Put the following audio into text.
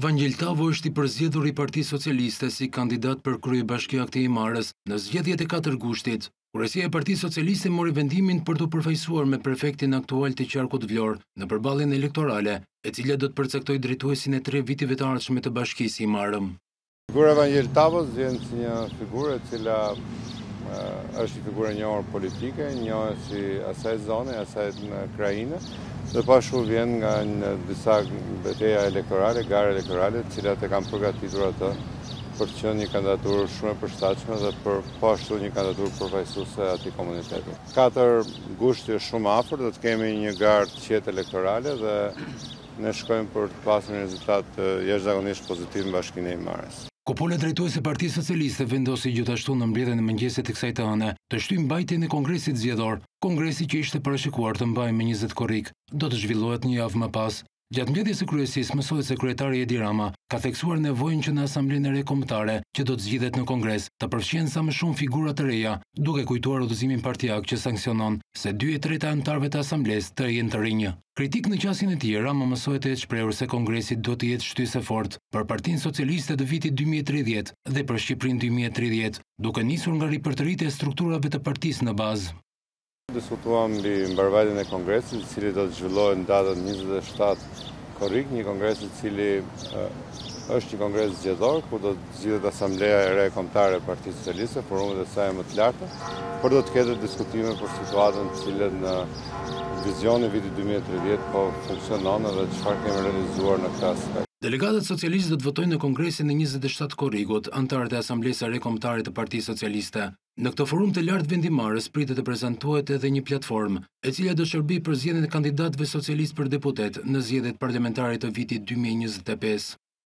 Vangjel Tavo është i përzgjedhur i Partisë Socialiste si kandidat për kryebashkiak të Imarës në zgjedhjet e 4 gushtit. Kurësia e Partisë Socialiste mori vendimin për të përfaqësuar me prefektin aktual të qarkut Vlorë në përballjen elektorale, e cila do të përcaktojë drejtuesin e 3 vitive të ardhshme të bashkisë Imarëm. Figura e Vangjel Tavos vjen si një figurë e cila është një figurë e njohur politike, njohur si asaj zone, asaj në krajinë, dhe pashtu vjen nga disa betejë elektorale, gare elektorale, të cilat e kanë përgatitur atë për të qenë një kandidaturë shumë e përshtatshme dhe për pashtu një kandidaturë përfaqësuese atij komuniteti. 4 gushti është shumë afër, do të kemi një garë të qetë elektorale dhe ne shkojmë për të pasur një rezultat jashtëzakonisht pozitiv në Bashkinë e Imarës. Kupola drejtuese e Partisë Socialiste vendosi gjithashtu në mbledhjen e mëngjesit të kësaj të hëne të shtyjë mbajtjen e kongresit zgjedhor. Kongresi që ishte parashikuar të mbajë me 20 korrik do të zhvillohet një javë më pas. Gjatë mbledhjes së kryesisë mësohet se kryetari Edi Rama ka theksuar nevojën që në Asamblenë e Re Kombëtare që do të zgjidhet në Kongres të përfshihen sa më shumë figura të reja, duke kujtuar udhëzimin partijak që sanksionon se 2/3 anëtarëve të Asamblesë të jenë të rinj. Kritik në qasjen e tij, Rama mësohet të shprehur se Kongresi do të jetë shtysë fort për Partinë Socialiste të vitit 2030 dhe për Shqipërinë 2030, duke nisur nga ripërtëritja e strukturave të partisë në bazë. Diskutuam mbi mbarvajtjen e kongresit, i cili do të zhvillohet në datën 27 korrik, një kongres i cili është një kongres zgjedhor, ku do të zgjidhet Asambleja e Re Kombëtare e Partisë Socialiste, forumet e saj më të larta, por do të ketë diskutime për situatën të cilën në vizioni vitit 2030 po funksionon dhe çfarë kemi realizuar në këtë aspekt. Delegatët socialistë do të votojnë në Kongresin e 27 korrikut, anëtarët e Asamblesë së Re Kombëtare të Partisë Socialiste. Në këtë forum të lartë vendimarrës pritet të prezantohet edhe një platformë, e cila do shërbejë për zgjedhjen e kandidatëve socialistë për deputet në zgjedhjet parlamentare të vitit 2025.